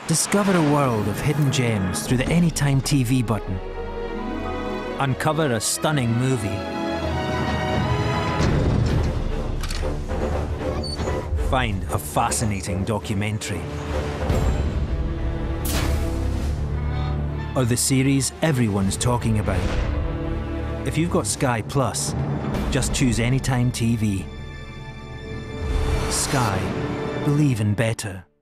Discover a world of hidden gems through the Anytime TV button. Uncover a stunning movie. Find a fascinating documentary. Or the series everyone's talking about. If you've got Sky Plus, just choose Anytime TV. Sky. Believe in better.